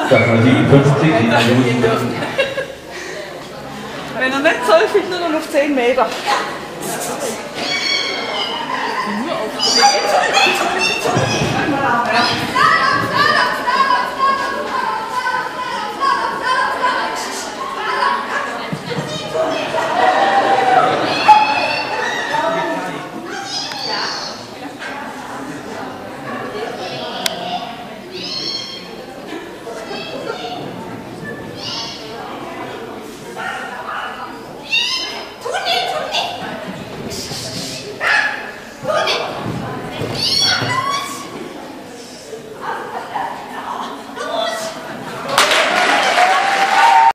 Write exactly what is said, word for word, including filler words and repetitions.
Darf man die fünfzig Minuten? Wenn er nicht soll, fliegt er dann auf zehn Meter. Nur auf zehn Meter?